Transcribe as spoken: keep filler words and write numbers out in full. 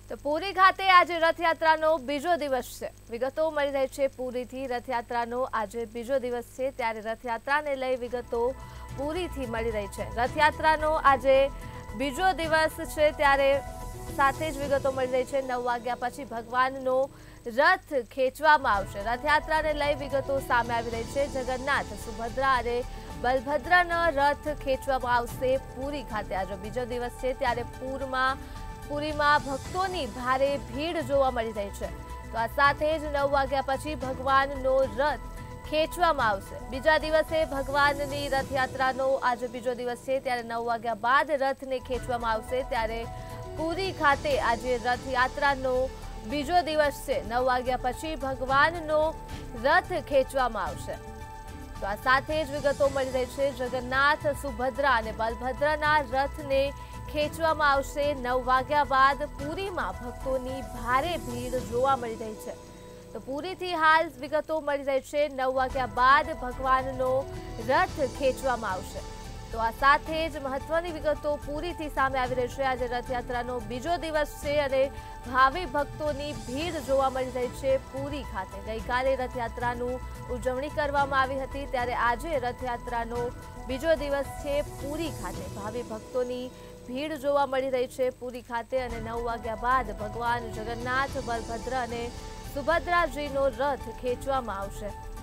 તો પુરી ખાતે આજે રથયાત્રાનો બીજો દિવસ છે। વિગતો મળી રહી છે પુરીથી રથયાત્રાનો આજે બીજો દિવસ છે, ત્યારે રથયાત્રાને લઈ વિગતો પુરીથી મળી રહી છે। રથયાત્રાનો આજે બીજો દિવસ છે, ત્યારે સાથે જ વિગતો મળી રહી છે નવ વાગ્યા પછી ભગવાનનો રથ ખેંચવામાં આવશે। રથયાત્રાને લઈ વિગતો સામે આવી રહી છે। જગન્નાથ, સુભદ્રા અને બલભદ્રનો રથ ખેંચવામાં આવશે પુરી ખાતે। આજે બીજો દિવસ છે, ત્યારે પૂરમાં પુરીમાં ભક્તોની ભારે ભીડ જોવા મળી રહી છે। તો આ સાથે જ નવ વાગ્યા પછી ભગવાનનો રથ ખેંચવામાં આવશે। બીજા દિવસે ભગવાનની રથયાત્રાનો આજે બીજો દિવસ છે, ત્યારે નવ વાગ્યા બાદ રથને ખેંચવામાં આવશે। ત્યારે પુરી ખાતે આજે રથયાત્રાનો બીજો દિવસ છે। નવ વાગ્યા પછી ભગવાનનો રથ ખેંચવામાં આવશે। તો આ સાથે જ વિગતો મળી રહી છે જગન્નાથ, સુભદ્રા અને બલભદ્રના રથને ખેંચવામાં આવશે। નવ વાગ્યા બાદ પુરીમાં ભક્તોની ભારે ભીડ જોવા મળી રહી છે। તો પુરીથી હાલ વિગતો મળી રહી છે નવ વાગ્યા બાદ ભગવાનનો રથ ખેંચવામાં આવશે। તો આ સાથે જ મહત્વની વિગતો પુરીથી સામે આવી રહી છે। આજે રથયાત્રાનો બીજો દિવસ છે અને ભાવિ ભક્તોની ભીડ જોવા મળી રહી છે પુરી ખાતે। ગઈકાલે રથયાત્રાનું ઉજવણી કરવામાં આવી હતી, ત્યારે આજે રથયાત્રાનો બીજો દિવસ છે પુરી ખાતે। ભાવિ ભક્તોની ભીડ જોવા મળી રહી છે પુરી ખાતે અને નવ વાગ્યા બાદ ભગવાન જગન્નાથ, બલભદ્ર અને સુભદ્રાજીનો રથ ખેંચવામાં આવશે।